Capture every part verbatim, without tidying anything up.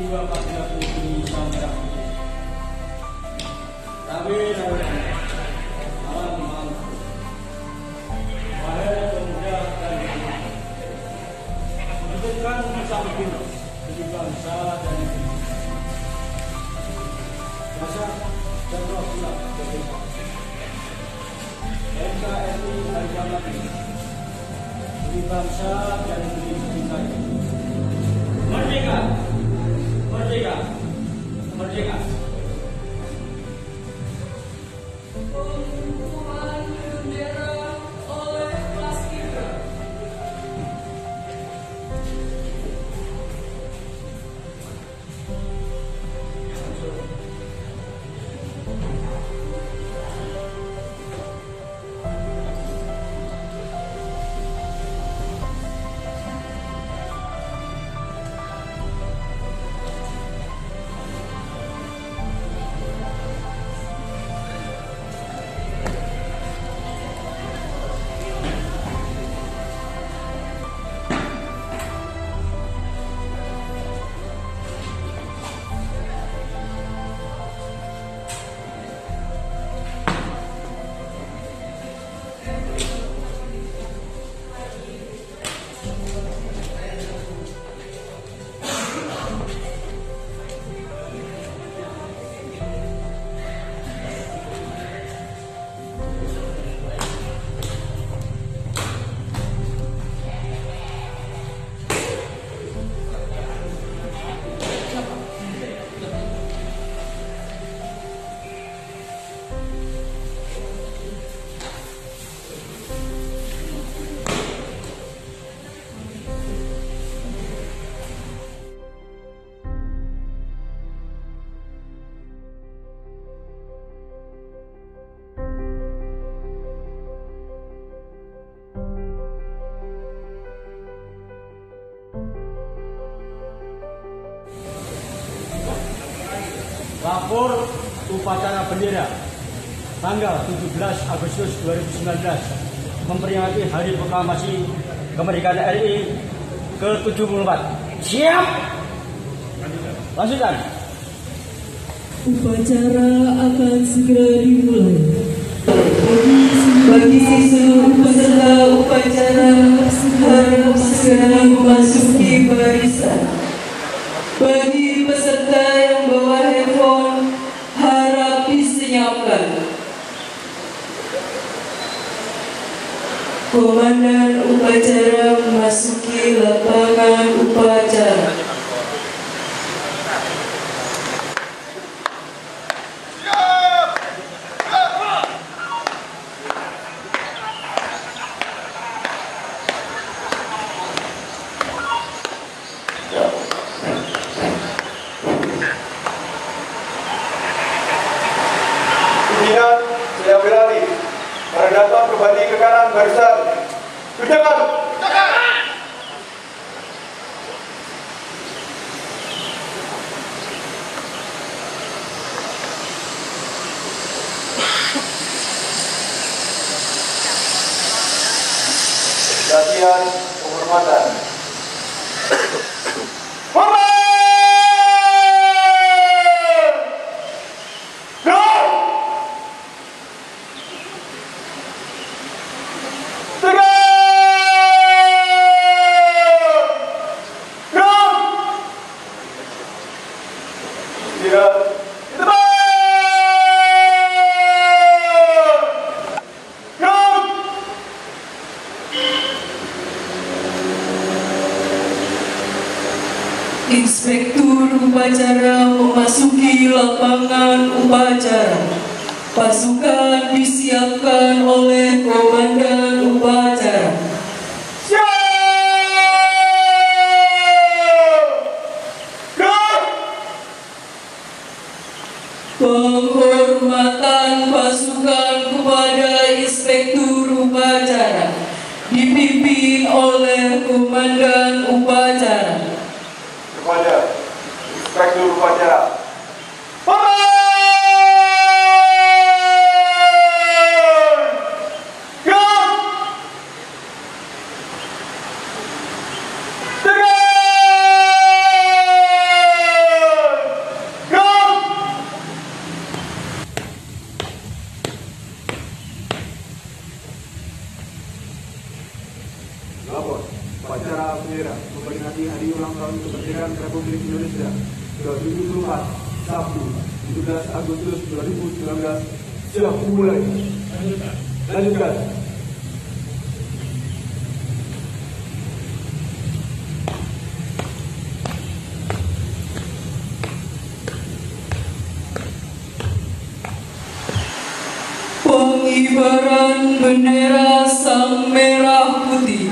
Jiwa Patriot Indonesia Merah Putih. Kami dari malam malam. Wahai pemuda dan pemudi, menunjukkan bersama bagi bangsa dan negeri. Dasar dan roh pula berbeda. N K R I harga mati bagi bangsa dan negeri kita. Merdeka, merdeka, merdeka. Pengukuhan bendera oleh Paskibra. Lapor upacara bendera tanggal tujuh belas Agustus dua ribu sembilan belas memperingati Hari Proklamasi Kemerdekaan R I ke tujuh puluh empat. Siap? Lanjutkan. Upacara akan segera dimulai. Bagi seluruh peserta upacara harap segera memasuki barisan. Bagi peserta yang bawa handphone harap disenyapkan. Komandan upacara memasuki lapangan upacara. Pimpinan saya beralih dapat kembali ke kanan barisan. Tunjukkan. Latihan penghormatan. Inspektur upacara memasuki lapangan upacara. Pasukan disiapkan oleh komandan upacara. Penghormatan pasukan kepada Inspektur upacara dipimpin oleh komandan upacara. Kepada Inspektur upacara. memperingati hari ulang tahun kemerdekaan Republik Indonesia ke tujuh puluh empat, Sabtu, tujuh belas Agustus dua ribu sembilan belas. Siap mulai. Lanjutkan. Pengibaran bendera Sang Merah Putih.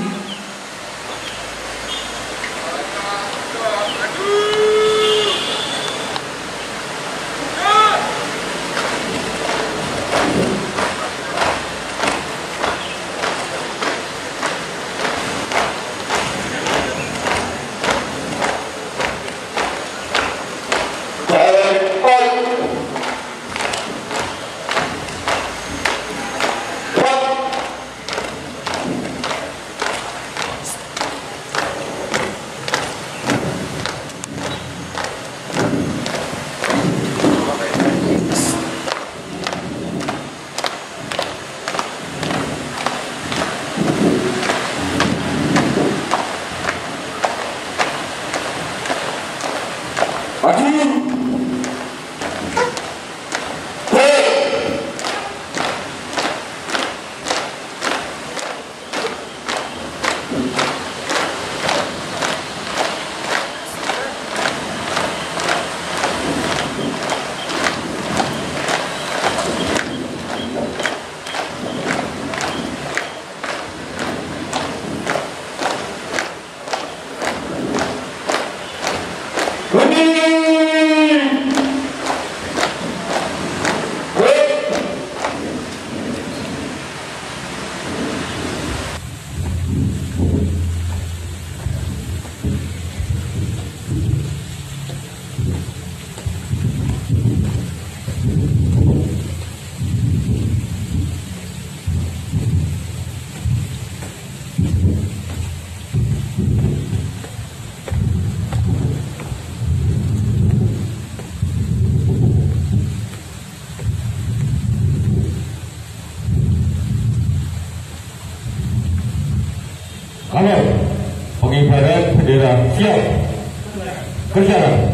Kamera, pengibaran bendera siap. Berjalan.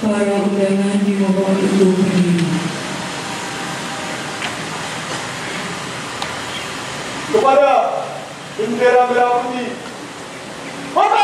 Para undangan dimohon untuk berdiri. Kepada bendera merah putih. Mata!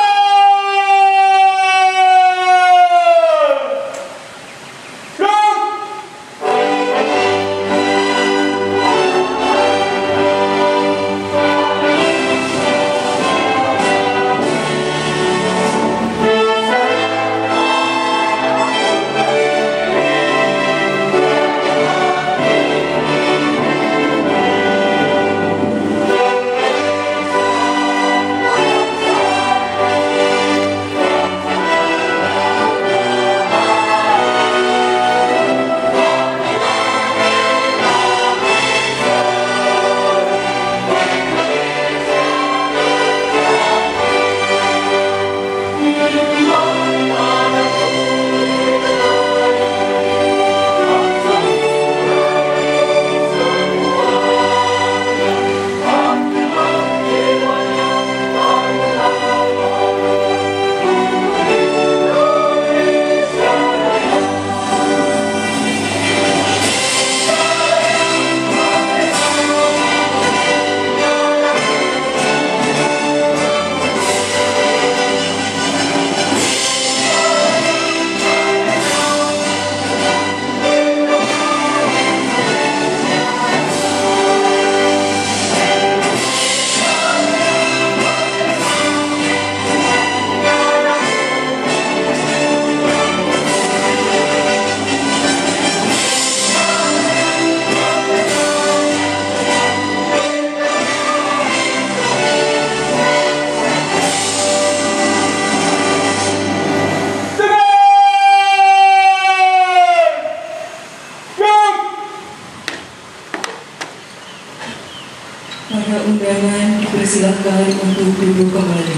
Para undangan dipersilakan untuk duduk kembali.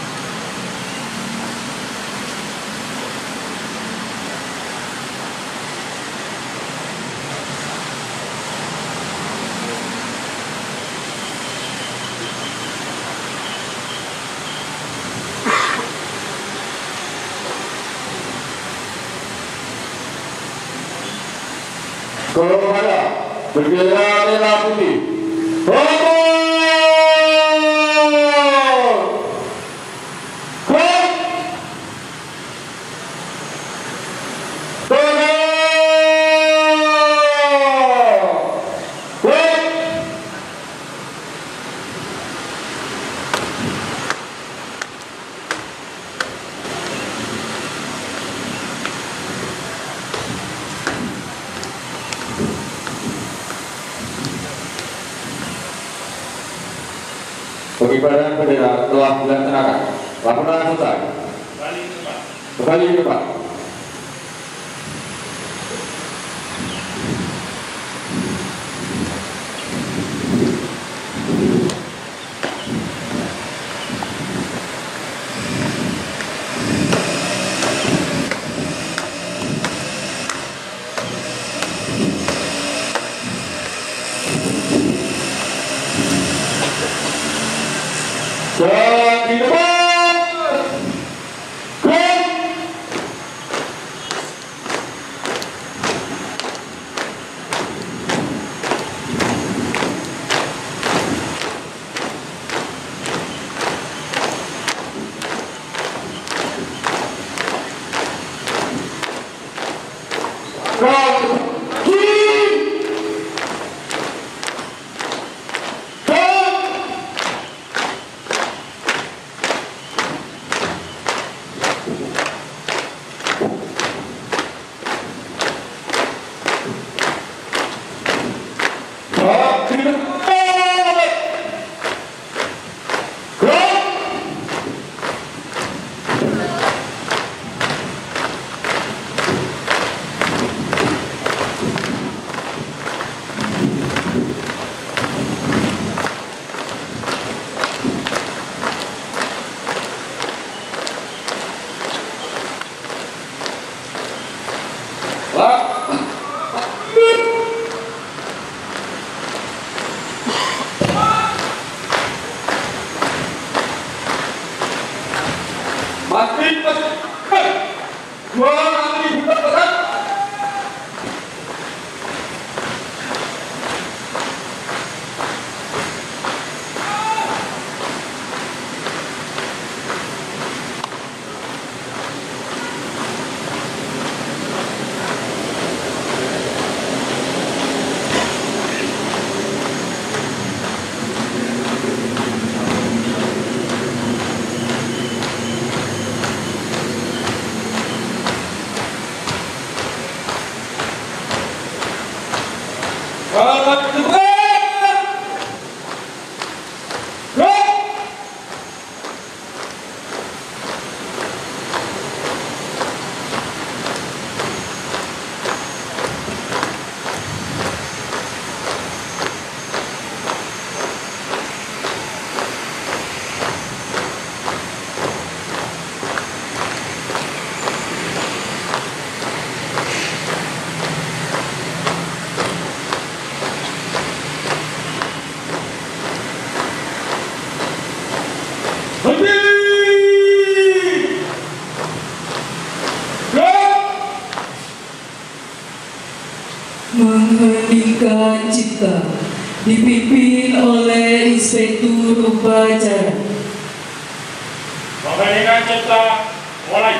Kepada bendera merah putih. Pengibaran bendera telah dilaksanakan. Laporan selesai. Kembali ke tempat. Di depan. Klik. Mengheningkan cipta dipimpin oleh Inspektur Upacara. Mengheningkan cipta mulai.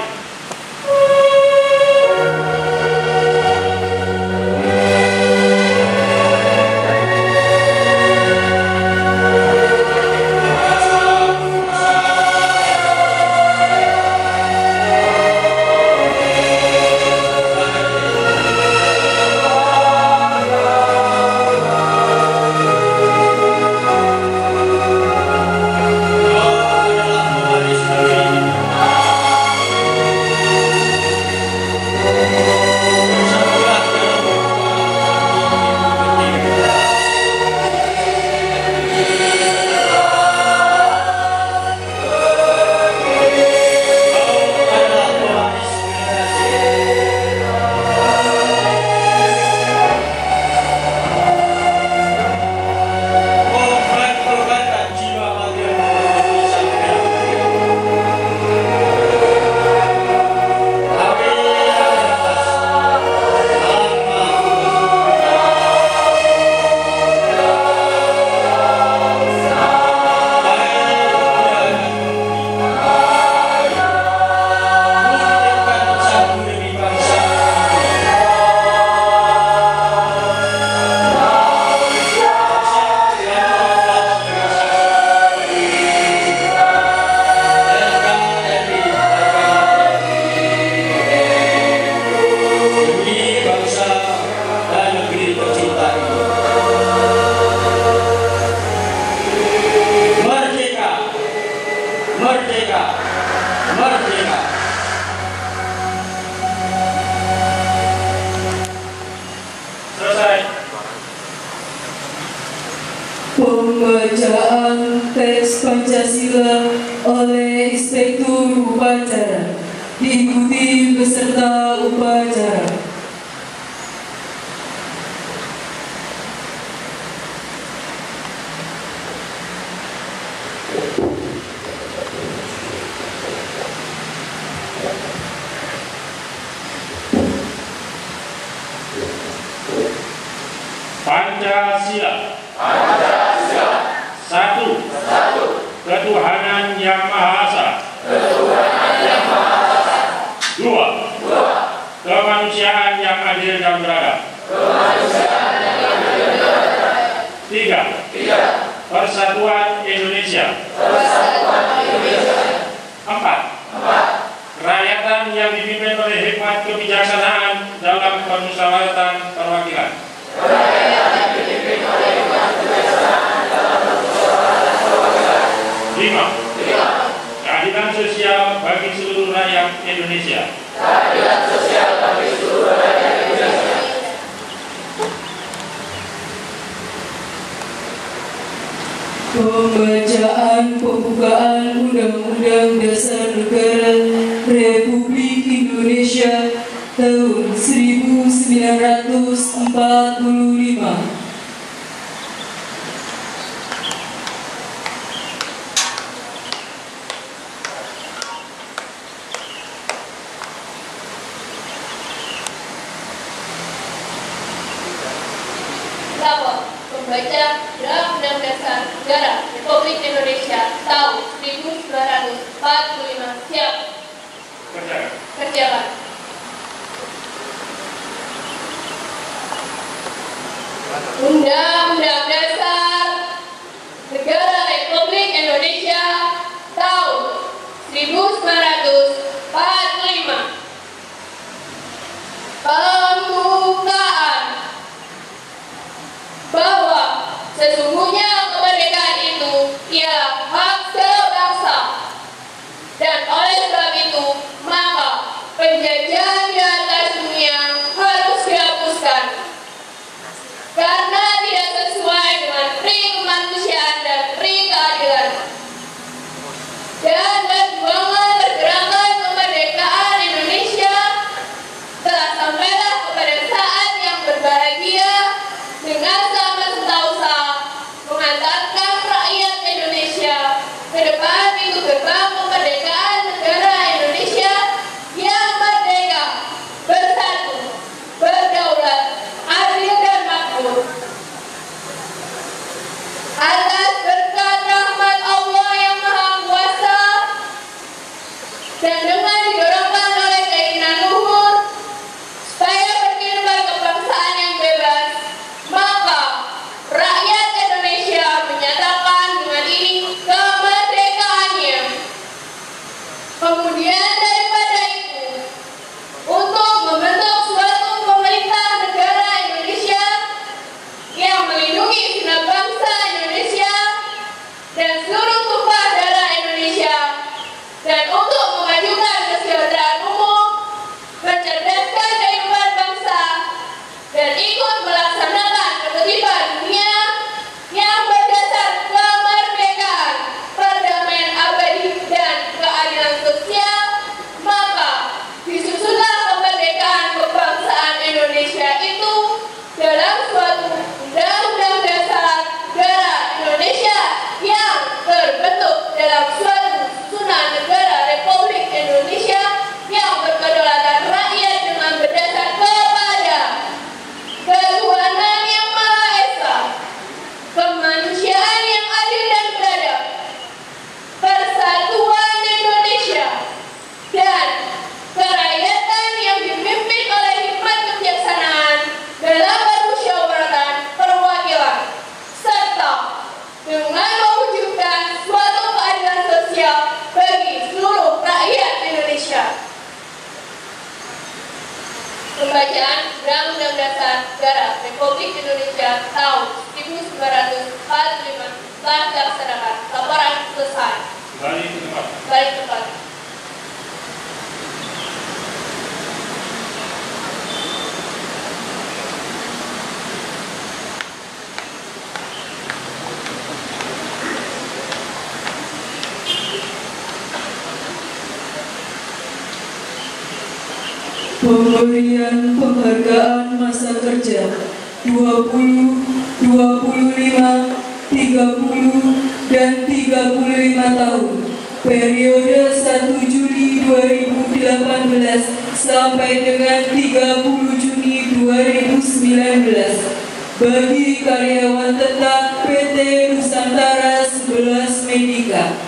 Pembacaan teks Pancasila oleh Inspektur Upacara diikuti peserta upacara. Pancasila. Pancasila. Satu. Satu. Ketuhanan Yang Maha Esa. Ketuhanan Yang Maha Esa. Dua. Dua. Kemanusiaan yang adil dan beradab. Kemanusiaan yang adil dan beradab. Tiga. Tiga. Persatuan Indonesia. Persatuan Indonesia. Empat. Empat. Kerakyatan yang dipimpin oleh hikmat kebijaksanaan dalam permusyawaratan perwakilan. Lima. Keadilan sosial bagi seluruh rakyat Indonesia. Keadilan sosial bagi seluruh rakyat Indonesia. Pembacaan pembukaan Undang-Undang Dasar Negara Republik Indonesia tahun seribu sembilan ratus empat puluh lima. membaca Draft Undang Dasar Negara Republik Indonesia tahun seribu sembilan ratus empat puluh lima. Siap. Kerjakan. Kerjakan. Undang-Undang Dasar Negara Republik Indonesia tahun seribu sembilan ratus empat puluh lima. Pembukaan. Bahwa sesungguhnya kemerdekaan itu ialah hak sebangsa, dan oleh sebab itu maka penjajahan di atas dunia harus dihapuskan karena tidak sesuai dengan pri kemanusiaan dan pri keadilan. Dan perjuangan pergerakan kemerdekaan Indonesia telah sampailah kepada saat yang berbahagia dengan sama sentausa mengantarkan rakyat Indonesia ke depan pintu gerbang kemerdekaan negara Indonesia yang merdeka, bersatu, berdaulat, adil dan makmur. Atas berkat rahmat Allah yang Maha Kuasa dan dengan didorongkan oleh keinginan luhur supaya berkibar kebangsaan yang bebas, maka rakyat Indonesia menyatakan dengan ini kemerdekaannya. Kemudian daripada itu, untuk membentuk suatu pemerintah negara Indonesia yang melindungi segenap bangsa Indonesia dan seluruh tumpah darah Indonesia, dan untuk memajukan kesejahteraan umum, mencerdaskan kehidupan bangsa, dan ikut melaksanakan ketertiban dunia yang berdasar kemerdekaan, perdamaian abadi, dan keadilan sosial, maka disusunlah kemerdekaan kebangsaan Indonesia itu dalam suatu undang-undang dasar negara Indonesia yang terbentuk dalam suatu susunan negara Republik Indonesia yang berkedaulatan rakyat dengan berdasar kepada ketuhanan yang Maha Esa, kemanusiaan yang adil dan beradab, persatuan Indonesia, dan kerakyatan yang dipimpin oleh hikmat kebijaksanaan dalam permusyawaratan perwakilan, serta dengan mewujudkan suatu keadilan sosial bagi seluruh rakyat Indonesia. Pembacaan Undang-Undang Dasar Negara Republik Indonesia tahun seribu sembilan ratus empat puluh lima telah dilaksanakan. Laporan selesai. Kembali ke tempat. Balik tempat. Pemberian penghargaan masa kerja dua puluh, dua puluh lima, tiga puluh, dan tiga puluh lima tahun periode satu Juli dua ribu delapan belas sampai dengan tiga puluh Juni dua ribu sembilan belas bagi karyawan tetap P T Nusantara sebelas Medica.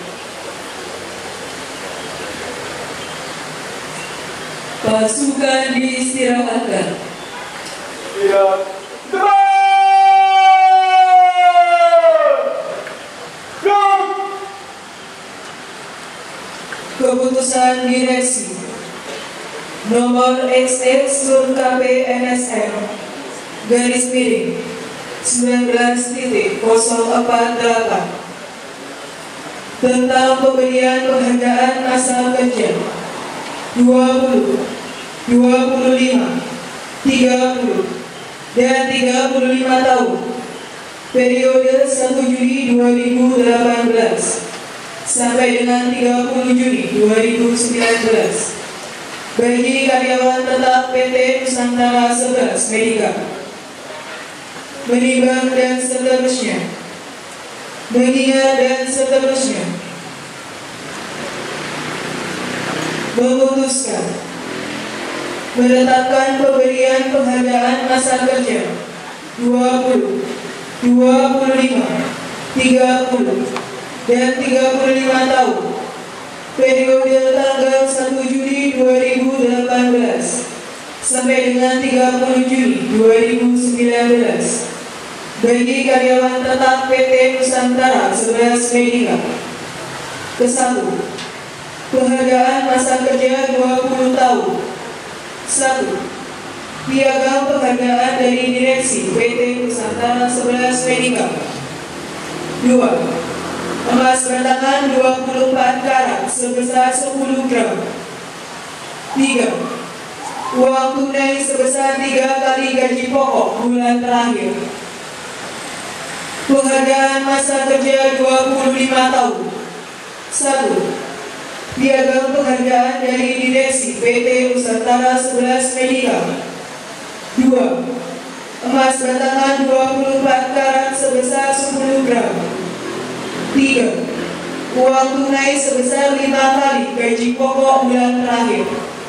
Pasukan diistirahatkan. Tidak. Keputusan Direksi Nomor X X Sur K P N S M garis miring sembilan belas titik nol empat delapan tentang pemberian penghargaan masa kerja dua puluh, dua puluh lima, tiga puluh, dan tiga puluh lima tahun periode satu Juli dua ribu delapan belas sampai dengan tiga puluh Juni dua ribu sembilan belas bagi karyawan tetap P T Nusantara sebelas Medica. Menimbang dan seterusnya, mengingat dan seterusnya, memutuskan menetapkan pemberian penghargaan masa kerja dua puluh, dua puluh lima, tiga puluh, dan tiga puluh lima tahun. Periode tanggal satu Juli dua ribu delapan belas sampai dengan tiga puluh Juli dua ribu sembilan belas bagi karyawan tetap P T Nusantara sebelas Medica. Kesatu, penghargaan masa kerja dua puluh tahun. Satu, piagam penghargaan dari Direksi P T Nusantara sebelas Medica. Dua, emas batangan dua puluh empat karat sebesar sepuluh gram. Tiga, uang tunai sebesar tiga kali gaji pokok bulan terakhir. Penghargaan masa kerja dua puluh lima tahun. Satu, piagam penghargaan dari Direksi P T Nusantara sebelas Medica. Dua, emas batangan dua puluh empat karat sebesar sepuluh gram. Tiga, uang tunai sebesar lima kali gaji pokok bulan terakhir.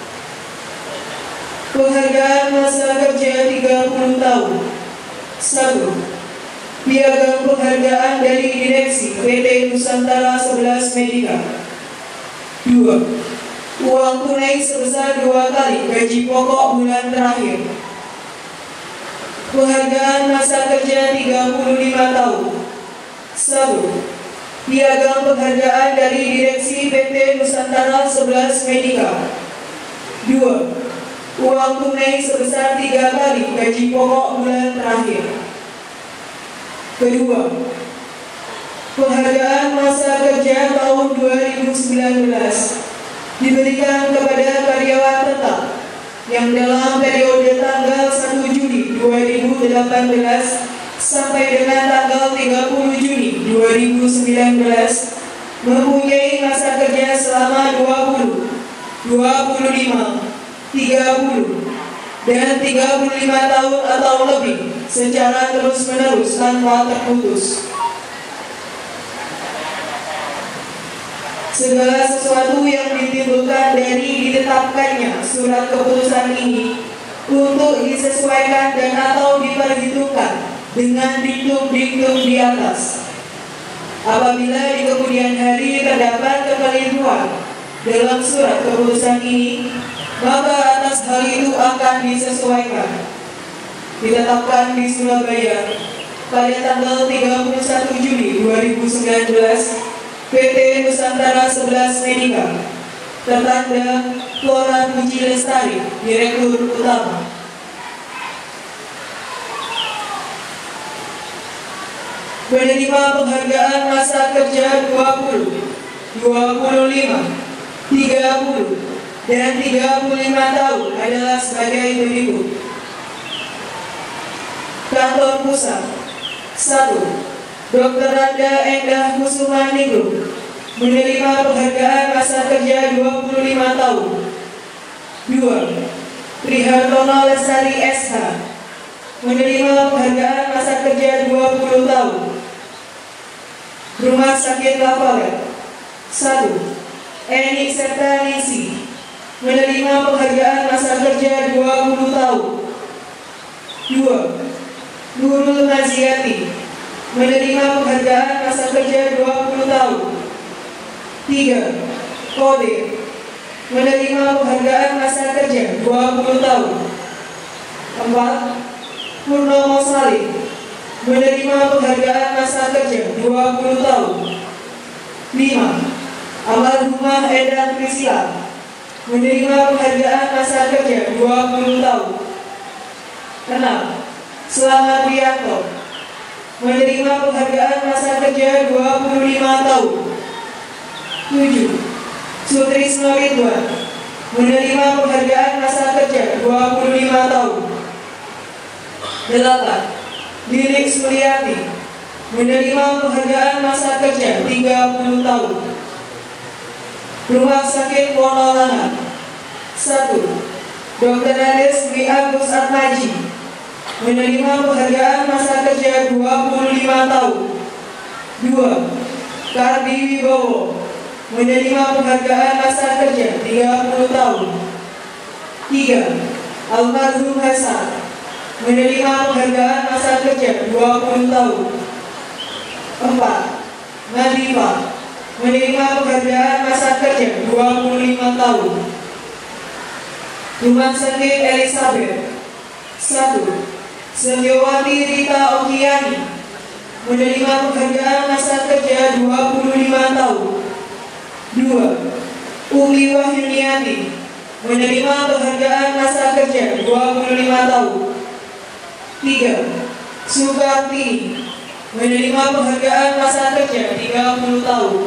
Penghargaan masa kerja tiga puluh tahun. Satu, piagam penghargaan dari Direksi P T Nusantara sebelas Medica. Dua, uang tunai sebesar dua kali gaji pokok bulan terakhir. Penghargaan masa kerja tiga puluh lima tahun. Satu, piagam penghargaan dari Direksi P T Nusantara sebelas Medica. Dua, uang tunai sebesar tiga kali gaji pokok bulan terakhir. Kedua, penghargaan masa kerja tahun dua ribu sembilan belas diberikan kepada karyawan tetap yang dalam periode tanggal satu Juli dua ribu delapan belas sampai dengan tanggal tiga puluh Juni dua ribu sembilan belas mempunyai masa kerja selama dua puluh, dua puluh lima, tiga puluh, dan tiga puluh lima tahun atau lebih secara terus-menerus tanpa terputus. Segala sesuatu yang ditimbulkan dari ditetapkannya surat keputusan ini untuk disesuaikan dan atau diperhitungkan dengan diktum-diktum di atas. Apabila di kemudian hari terdapat kekeliruan dalam surat keputusan ini, maka atas hal itu akan disesuaikan. Ditetapkan di Surabaya pada tanggal tiga puluh satu Juli dua ribu sembilan belas, P T Nusantara sebelas Medica, tertanda Flora Puji Lestari, Direktur Utama. Menerima penghargaan masa kerja dua puluh, dua puluh lima, tiga puluh, dan tiga puluh lima tahun adalah sebagai berikut. Kantor Pusat. Satu, Dokter Randa Endah Kusuma Ningrum menerima penghargaan masa kerja dua puluh lima tahun. Dua, Trihartono Lestari S H menerima penghargaan masa kerja dua puluh tahun. Rumah Sakit Lavalet. Satu, Eni Sertanisi menerima penghargaan masa kerja dua puluh tahun. Dua, Nurul Naziati menerima penghargaan masa kerja dua puluh tahun. Tiga, Kodir menerima penghargaan masa kerja dua puluh tahun. Empat, Purnomo Salim menerima penghargaan masa kerja dua puluh tahun. Lima, Almarhumah Eda Priscila menerima penghargaan masa kerja dua puluh tahun. Enam, Selamat Rianto menerima penghargaan masa kerja dua puluh lima tahun. Tujuh, Sutrisno Ridwan menerima penghargaan masa kerja dua puluh lima tahun. Delapan, Lilik Suliati menerima penghargaan masa kerja tiga puluh tahun. Rumah Sakit Wonolana. Satu, Dokter Andes Dwi Agus Atmaji menerima penghargaan masa kerja dua puluh lima tahun. Dua, Kardi Wibowo menerima penghargaan masa kerja tiga puluh tahun. Tiga, Almarhum Hasan menerima penghargaan masa kerja dua puluh tahun. Empat. Nadifa, menerima penghargaan masa kerja dua puluh lima tahun. Rumah Sakit Elizabeth. Satu. Setiawati Rita Okiani, menerima penghargaan masa kerja dua puluh lima tahun. Dua. Umi Wahyuniati, menerima penghargaan masa kerja dua puluh lima tahun. Tiga. Sukarti, menerima penghargaan masa kerja tiga puluh tahun.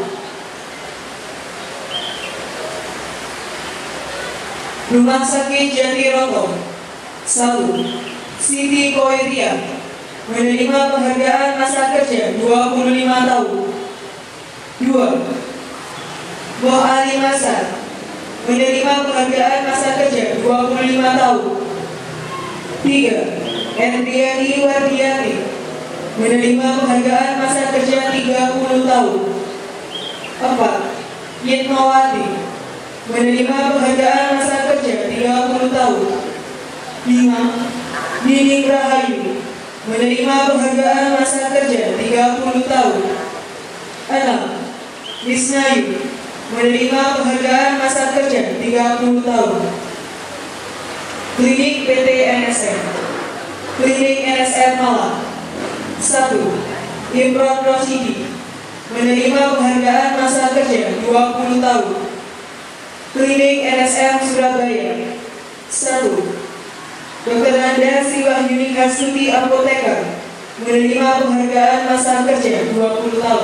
Rumah Sakit Jatiroto. Satu. Siti Koiria, menerima penghargaan masa kerja dua puluh lima tahun. Dua. Boh Ali Masar, menerima penghargaan masa kerja dua puluh lima tahun. Tiga. Erdiani Wardiati, menerima penghargaan masa kerja tiga puluh tahun. Empat. Yitnowati, menerima penghargaan masa kerja tiga puluh tahun. Lima. Nining Rahayu, menerima penghargaan masa kerja tiga puluh tahun. Enam. Lisnayu, menerima penghargaan masa kerja tiga puluh tahun. Klinik P T N S M. Klinik N S M Malang. Satu. Imron Rosidi, menerima penghargaan masa kerja dua puluh tahun. Klinik N S M Surabaya. Satu. Dokter Nanda Sri Wahyuni Hasuti Apoteker, menerima penghargaan masa kerja dua puluh tahun.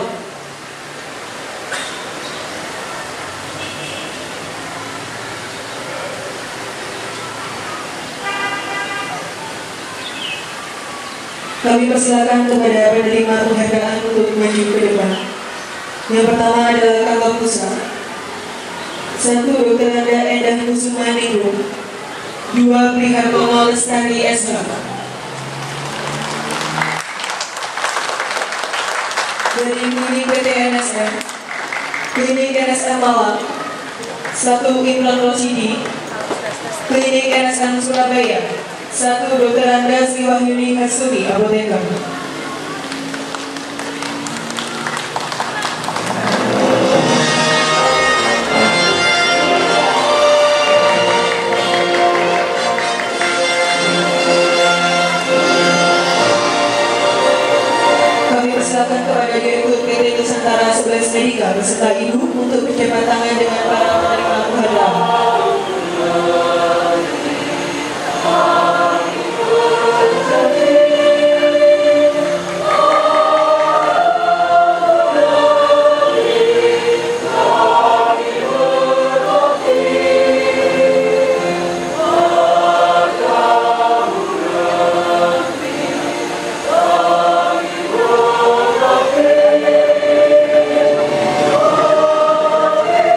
Kami persilakan kepada penerima penghargaan untuk maju ke depan. Yang pertama adalah Kakak Pusat. Satu. Dokter Nanda Endah Kusuma Ningrum. Dua. Prihartono Lestari S H. Dari Klinik P T N S M, Klinik N S M Malang. Satu. Imron Rosidi, Klinik N S M Surabaya. Satu. Dokter Anda Sri Wahyuni Hasuti Apoteker. Silakan kepada Direktur P T Nusantara sebelas Medika beserta Ibu untuk berjabat tangan dengan para penerima penghargaan. Thank you.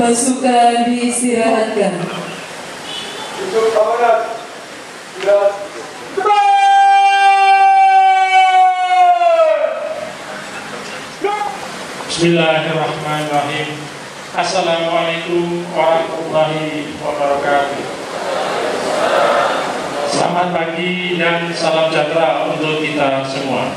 Pasukan diistirahatkan. Untuk keamanan. Dan Bismillahirrahmanirrahim. Assalamualaikum warahmatullahi wabarakatuh. Selamat pagi dan salam sejahtera untuk kita semua.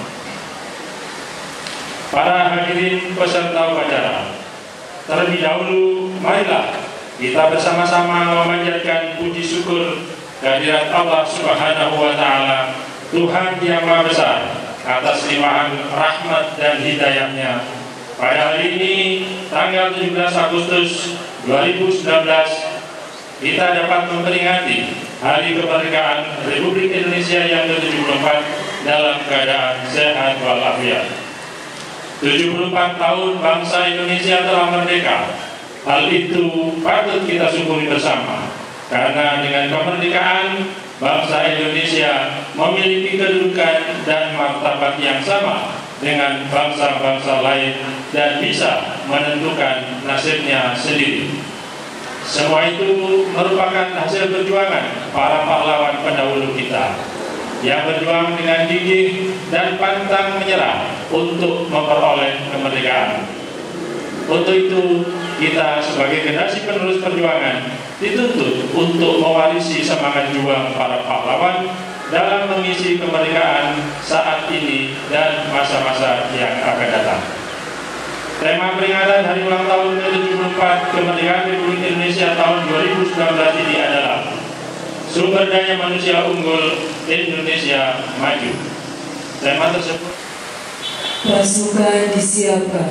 Para hadirin peserta upacara, terlebih dahulu marilah kita bersama-sama memanjatkan puji syukur kehadirat Allah Subhanahu wa Ta'ala, Tuhan yang Maha Besar, atas limpahan rahmat dan hidayahnya. Pada hari ini, tanggal tujuh belas Agustus dua ribu sembilan belas, kita dapat memperingati Hari Kemerdekaan Republik Indonesia yang ke tujuh puluh empat dalam keadaan sehat walafiat. tujuh puluh empat tahun bangsa Indonesia telah merdeka. Hal itu patut kita syukuri bersama, karena dengan kemerdekaan, bangsa Indonesia memiliki kedudukan dan martabat yang sama dengan bangsa-bangsa lain dan bisa menentukan nasibnya sendiri. Semua itu merupakan hasil perjuangan para pahlawan pendahulu kita yang berjuang dengan gigih dan pantang menyerah untuk memperoleh kemerdekaan. Untuk itu, kita sebagai generasi penerus perjuangan dituntut untuk mewarisi semangat juang para pahlawan dalam mengisi kemerdekaan saat ini dan masa-masa yang akan datang. Tema peringatan Hari Ulang Tahun ke tujuh puluh empat Kemerdekaan Republik Indonesia tahun dua ribu sembilan belas ini adalah Sumber Daya Manusia Unggul Indonesia Maju. Tema tersebut Pasukan disiapkan.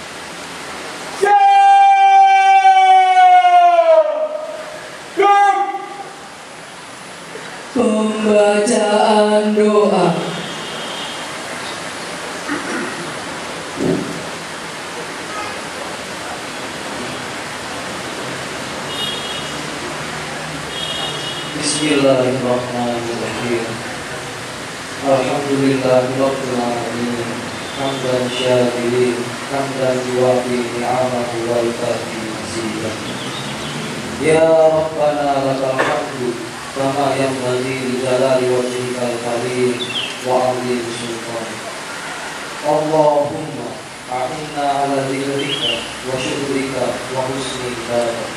Pembacaan doa. Bismillahirrahmanirrahim. Alhamdulillahirabbil alamin. Hamdan syakirin, hamdan yuwafi ni'amahu wa yukafi mazidah. Ya Rabbana lakal hamdu kama yanbaghi li jalali wajhikal karim wa 'azimi sultanik. Allahumma a'inna 'ala dzikrika wa syukrika wa husni ibadatik.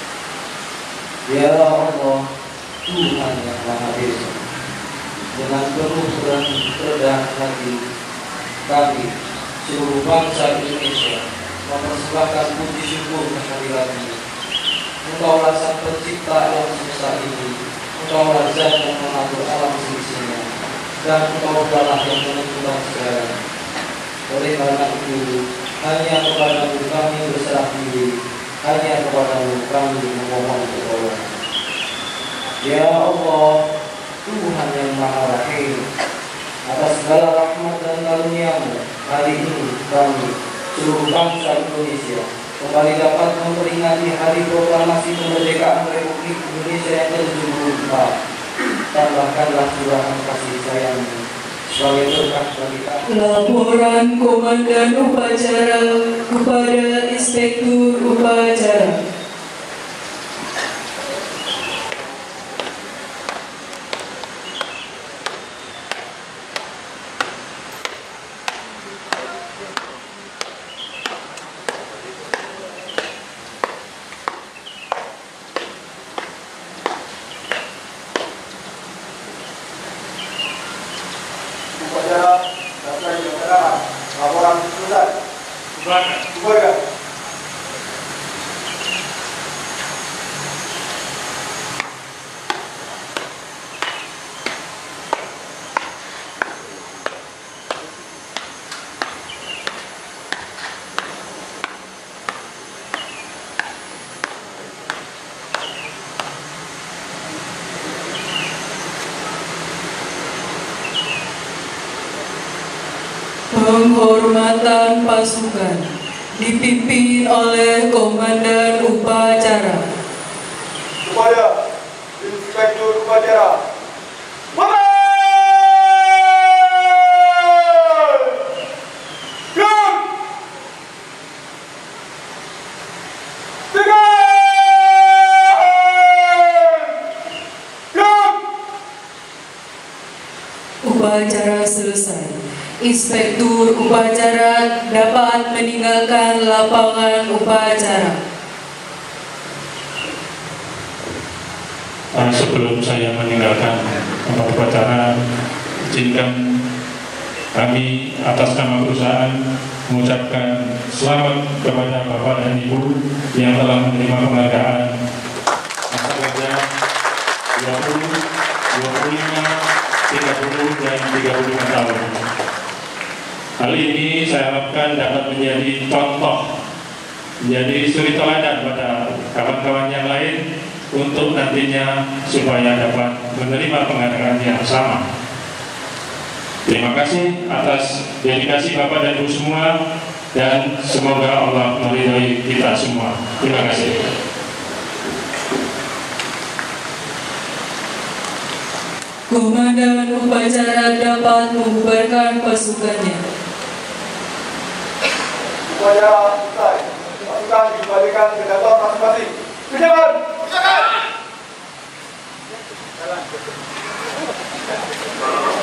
Ya Allah, Tuhan yang Maha Esa, dengan penuh dan rendah hati kami seluruh bangsa Indonesia mempersembahkan puji syukur kehadiratmu. Engkaulah sang pencipta alam semesta ini, Engkaulah Zat yang mengatur alam seisinya, dan Engkaulah yang menentukan segalanya. Oleh karena itu, hanya kepadamu kami berserah diri, hanya kepadamu kami memohon pertolongan. Ya Allah, Tuhan yang Maha Rahim, atas segala rahmat dan karunia-Mu, hari ini kami seluruh bangsa Indonesia kembali dapat memperingati Hari Proklamasi Kemerdekaan Republik Indonesia yang ke tujuh puluh empat. Tambahkanlah curahan kasih sayang-Mu sebagai berkah bagi kami. Laporan Komandan Upacara kepada Inspektur Upacara. upacara dasar kemerdekaan. Laporan selesai. Bubarkan. Bubarkan. Penghormatan pasukan dipimpin oleh Komandan Upacara. Kepada Inspektur Upacara. Tiga. Upacara selesai. Inspektur upacara dapat meninggalkan lapangan upacara. Nah, sebelum saya meninggalkan tempat upacara, izinkan kami atas nama perusahaan mengucapkan selamat kepada Bapak dan Ibu yang telah menerima penghargaan masa kerja dua puluh, dua puluh lima, tiga puluh, dan tiga puluh lima tahun. Hal ini saya harapkan dapat menjadi contoh, menjadi suri teladan pada kawan-kawan yang lain untuk nantinya supaya dapat menerima penghargaan yang sama. Terima kasih atas dedikasi Bapak dan Ibu semua, dan semoga Allah meridhai kita semua. Terima kasih. Komandan upacara dapat membubarkan pasukannya. Upacara selesai. Pasukan dikembalikan ke kantor masing-masing. Kejalan! Jalan!